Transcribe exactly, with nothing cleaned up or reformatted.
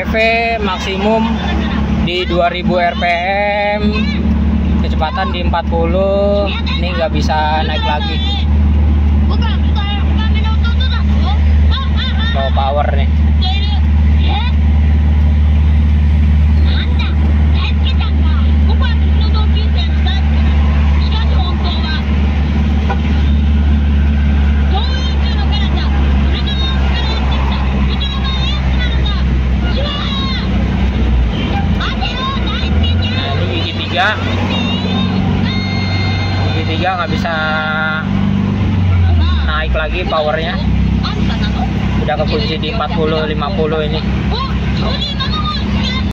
E V maksimum di dua ribu R P M, kecepatan di empat puluh. Ini nggak bisa naik lagi. Low power nih. Gigi tiga nggak bisa naik lagi powernya, udah kekunci di empat puluh lima puluh ini.